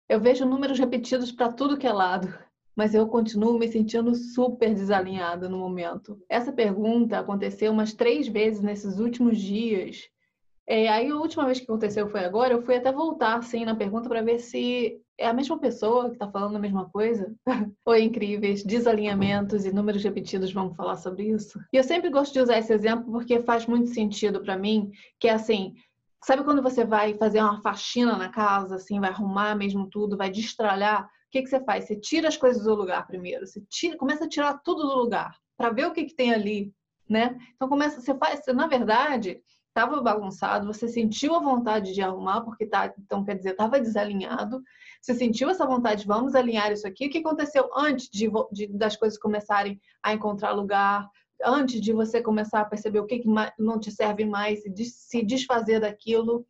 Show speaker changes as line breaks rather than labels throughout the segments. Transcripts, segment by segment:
Eu vejo números repetidos para tudo que é lado, mas eu continuo me sentindo super desalinhada no momento. Essa pergunta aconteceu umas 3 vezes nesses últimos dias. Aí a última vez que aconteceu foi agora, eu fui até voltar assim na pergunta para ver se é a mesma pessoa que está falando a mesma coisa. Oi, incríveis, desalinhamentos e números repetidos, vamos falar sobre isso. E eu sempre gosto de usar esse exemplo porque faz muito sentido para mim, que é assim, sabe quando você vai fazer uma faxina na casa, assim, vai arrumar mesmo tudo, vai destralhar, o que você faz? Você tira as coisas do lugar primeiro, começa a tirar tudo do lugar, para ver o que tem ali, né? Então na verdade, estava bagunçado, você sentiu a vontade de arrumar, porque então quer dizer, estava desalinhado, você sentiu essa vontade, vamos alinhar isso aqui. O que aconteceu antes das coisas começarem a encontrar lugar, antes de você começar a perceber o que não te serve mais e se desfazer daquilo?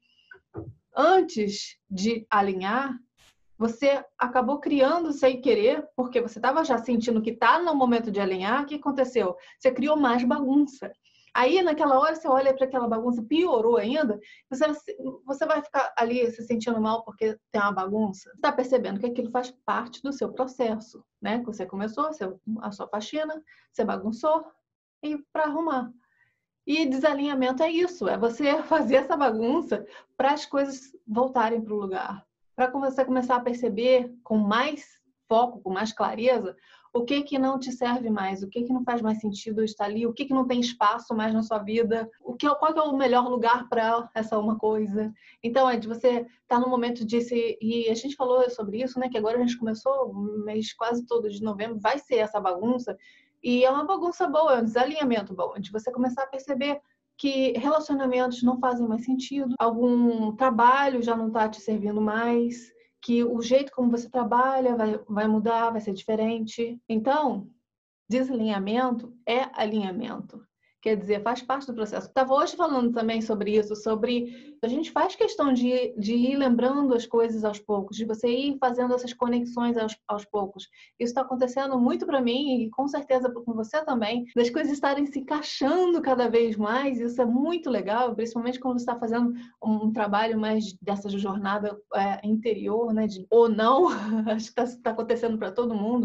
Antes de alinhar, você acabou criando sem querer, porque você estava já sentindo que está no momento de alinhar. O que aconteceu? Você criou mais bagunça. Aí, naquela hora, você olha para aquela bagunça, piorou ainda, você vai ficar ali se sentindo mal porque tem uma bagunça. Você está percebendo que aquilo faz parte do seu processo, né? Você começou a sua faxina, você bagunçou e para arrumar. E desalinhamento é isso, é você fazer essa bagunça para as coisas voltarem para o lugar. Para você começar a perceber com mais foco, com mais clareza, o que não te serve mais, o que não faz mais sentido estar ali, o que não tem espaço mais na sua vida, qual que é o melhor lugar para essa uma coisa. Então, é de você estar no momento e a gente falou sobre isso, né, que agora a gente começou o mês quase todo de novembro, vai ser essa bagunça, e é uma bagunça boa, é um desalinhamento bom, de você começar a perceber que relacionamentos não fazem mais sentido, algum trabalho já não está te servindo mais, que o jeito como você trabalha vai mudar, vai ser diferente. Então, desalinhamento é alinhamento. Quer dizer, faz parte do processo. Estava hoje falando também sobre isso, sobre a gente faz questão de ir lembrando as coisas aos poucos, de você ir fazendo essas conexões aos poucos. Isso está acontecendo muito para mim e com certeza com você também, das coisas estarem se encaixando cada vez mais. Isso é muito legal, principalmente quando você está fazendo um trabalho mais dessa jornada interior, né? Ou não, acho que está acontecendo para todo mundo,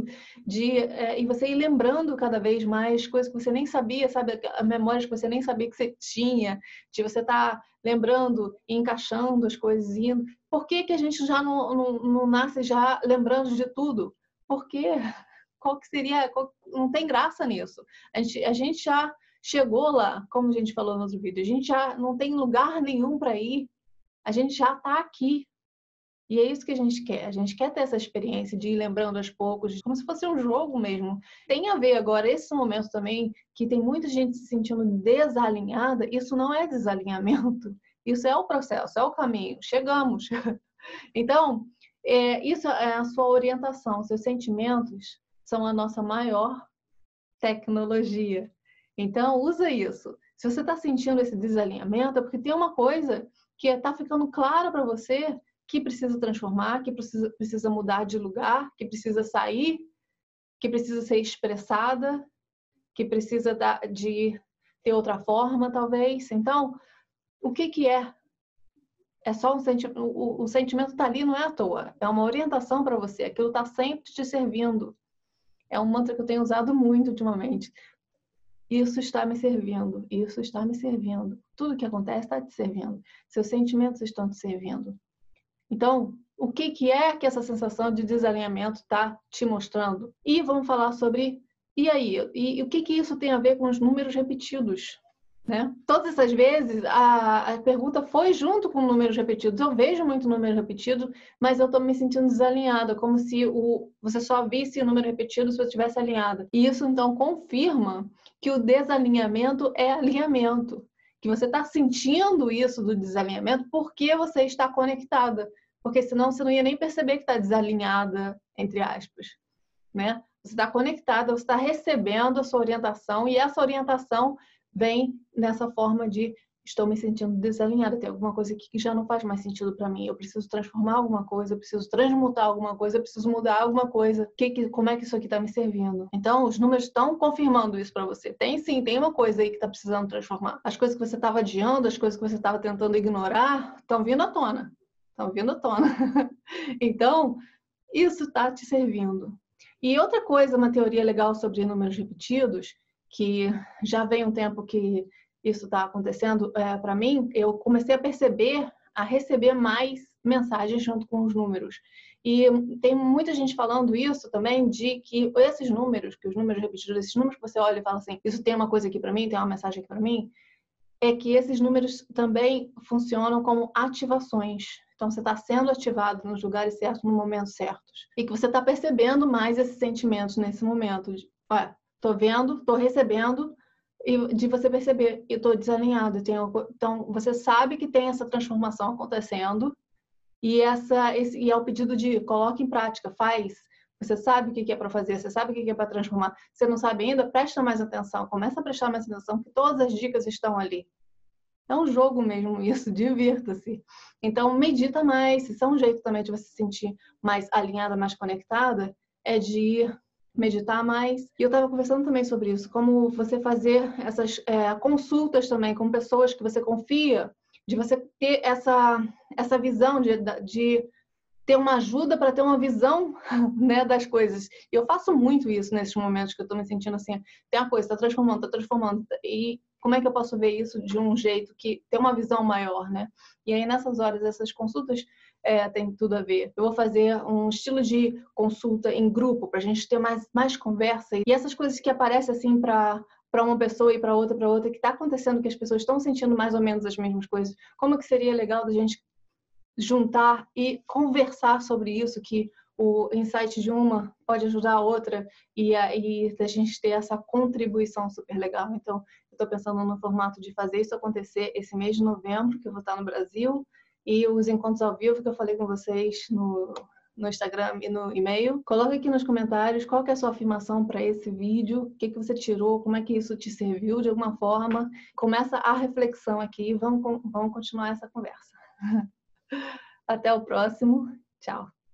e você ir lembrando cada vez mais coisas que você nem sabia, sabe? Memórias que você nem sabia que você tinha, de você estar lembrando e encaixando as coisas indo. Por que a gente já não nasce já lembrando de tudo? Porque qual que seria? Não tem graça nisso. A gente já chegou lá, como a gente falou no outro vídeo, a gente já não tem lugar nenhum para ir, a gente já está aqui. E é isso que a gente quer. A gente quer ter essa experiência de ir lembrando aos poucos, como se fosse um jogo mesmo. Tem a ver agora, esse momento também, que tem muita gente se sentindo desalinhada. Isso não é desalinhamento. Isso é o processo, é o caminho. Chegamos. Então, isso é a sua orientação. Seus sentimentos são a nossa maior tecnologia. Então, usa isso. Se você está sentindo esse desalinhamento, é porque tem uma coisa que está ficando clara para você que precisa transformar, que precisa mudar de lugar, que precisa sair, que precisa ser expressada, que precisa de ter outra forma, talvez. Então, o que é? É só um sentimento. O sentimento está ali, não é à toa. É uma orientação para você. Aquilo está sempre te servindo. É um mantra que eu tenho usado muito ultimamente. Isso está me servindo. Isso está me servindo. Tudo que acontece está te servindo. Seus sentimentos estão te servindo. Então, o que é que essa sensação de desalinhamento está te mostrando? E vamos falar sobre, e aí? E o que isso tem a ver com os números repetidos? Né? Todas essas vezes, a pergunta foi junto com números repetidos. Eu vejo muito número repetido, mas eu estou me sentindo desalinhada, como se você só visse o número repetido se você estivesse alinhada. E isso, então, confirma que o desalinhamento é alinhamento. Que você está sentindo isso do desalinhamento porque você está conectada. Porque senão você não ia nem perceber que está desalinhada, entre aspas. Né? Você está conectada, você está recebendo a sua orientação e essa orientação vem nessa forma de estou me sentindo desalinhada, tem alguma coisa aqui que já não faz mais sentido para mim, eu preciso transformar alguma coisa, eu preciso transmutar alguma coisa, eu preciso mudar alguma coisa. Como é que isso aqui está me servindo? Então, os números estão confirmando isso para você. Tem sim, tem uma coisa aí que está precisando transformar. As coisas que você estava adiando, as coisas que você estava tentando ignorar, estão vindo à tona. estão vindo à tona. Então, isso está te servindo. E outra coisa, uma teoria legal sobre números repetidos, que já vem um tempo que isso está acontecendo para mim, eu comecei a receber mais mensagens junto com os números. E tem muita gente falando isso também, de que esses números, que os números repetidos, esses números que você olha e fala assim, isso tem uma coisa aqui para mim, tem uma mensagem aqui para mim, é que esses números também funcionam como ativações. Então, você está sendo ativado nos lugares certos, no momento certos. E que você está percebendo mais esses sentimentos nesse momento. Estou vendo, estou recebendo, e de você perceber, eu estou desalinhado. Então, você sabe que tem essa transformação acontecendo, e é o pedido de coloque em prática, faz. Você sabe o que é para fazer, você sabe o que é para transformar. Você não sabe ainda? Presta mais atenção, começa a prestar mais atenção, que todas as dicas estão ali. É um jogo mesmo isso, divirta-se. Então, medita mais. Isso é um jeito também de você se sentir mais alinhada, mais conectada, é de meditar mais. E eu estava conversando também sobre isso, como você fazer essas consultas também com pessoas que você confia, de você ter essa visão de ter uma ajuda para ter uma visão, né, das coisas. E eu faço muito isso nesses momentos que eu estou me sentindo assim, tem uma coisa, está transformando. E como é que eu posso ver isso de um jeito que tem uma visão maior, né? E aí, nessas horas, essas consultas tem tudo a ver. Eu vou fazer um estilo de consulta em grupo, para a gente ter mais conversa. E essas coisas que aparecem assim para uma pessoa e para outra, que está acontecendo, que as pessoas estão sentindo mais ou menos as mesmas coisas. Como que seria legal da gente juntar e conversar sobre isso, que o insight de uma pode ajudar a outra e a gente ter essa contribuição super legal. Então, eu estou pensando no formato de fazer isso acontecer esse mês de novembro, que eu vou estar no Brasil, e os encontros ao vivo que eu falei com vocês no Instagram e no e-mail. Coloque aqui nos comentários qual que é a sua afirmação para esse vídeo, o que você tirou, como é que isso te serviu de alguma forma. Começa a reflexão aqui, vamos continuar essa conversa. Até o próximo. Tchau.